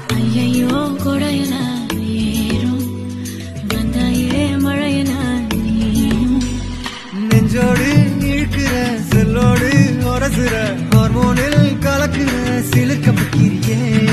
ஐயையோ கொடையல ஏறும் வந்தாயே மழையல நீயும் நெஞ்சோடு இழுக்கிற செல்லோடு உரசுற ஹார்மோனில் கலக்குற சிலுக்க பக்கிரியே